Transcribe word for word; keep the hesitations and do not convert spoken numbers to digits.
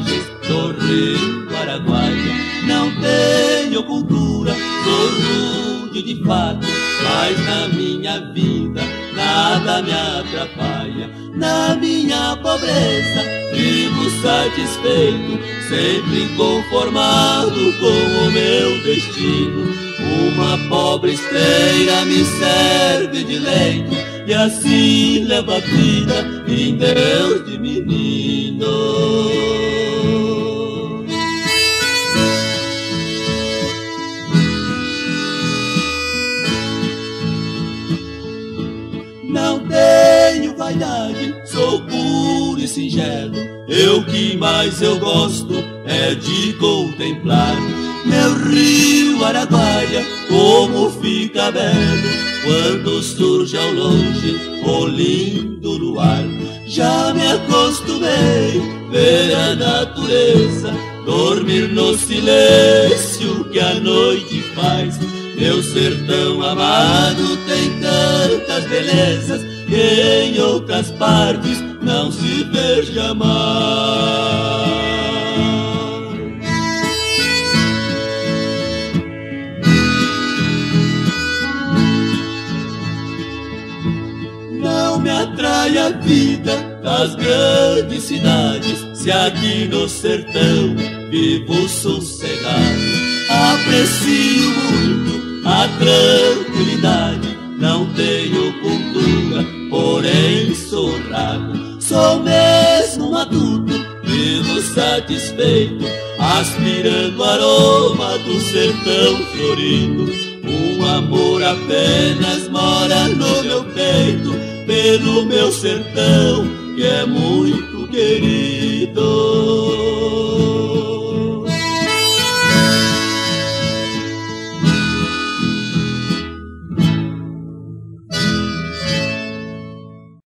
margens do rio Araguaia. Não tenho cultura, sou rude de fato, mas na minha vida nada me atrapalha. Na minha pobreza vivo satisfeito, sempre conformado com o meu destino. Uma pobre esteira me serve de leito, e assim levo a vida em Deus de menino. Não tenho vaidade, sou puro e singelo. Eu que mais eu gosto é de contemplar meu rio Araguaia, como fica belo quando surge ao longe o lindo luar. Já me acostumei ver a natureza, dormir no silêncio que a noite faz. Meu sertão amado tem tantas belezas que em outras partes não se vê jamais. Não me atrai a vida das grandes cidades, se aqui no sertão vivo sossegado. Aprecio muito a tranquilidade, não tenho cultura, porém sou raro. Sou mesmo matuto, vivo satisfeito, aspirando o aroma do sertão florido. Um amor apenas mora no meu peito, pelo meu sertão que é muito querido.